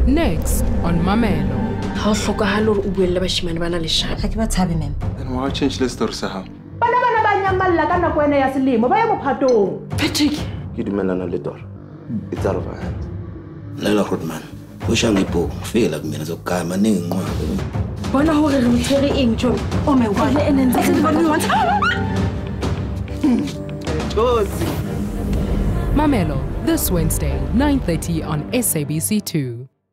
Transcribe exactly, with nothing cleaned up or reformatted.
Next on Mamelo. How hloka ha lore o buelle bashimane bana le shaka. Ha ke ba thabe mem. Then why change the story sa ha? Bana bana ba nyamalla ka nako ena ya selemo ba ya mophatong. Patrick, ke dumelana le Dora. It's out of our hands. Lela Rodman. Ho shanga ipo fela kumina zokukaya maningi nqwabe. bona hore re mthere eng John. Oh my god, le enenza ke ba ngwana. Mamelo, this Wednesday, nine thirty on S A B C two.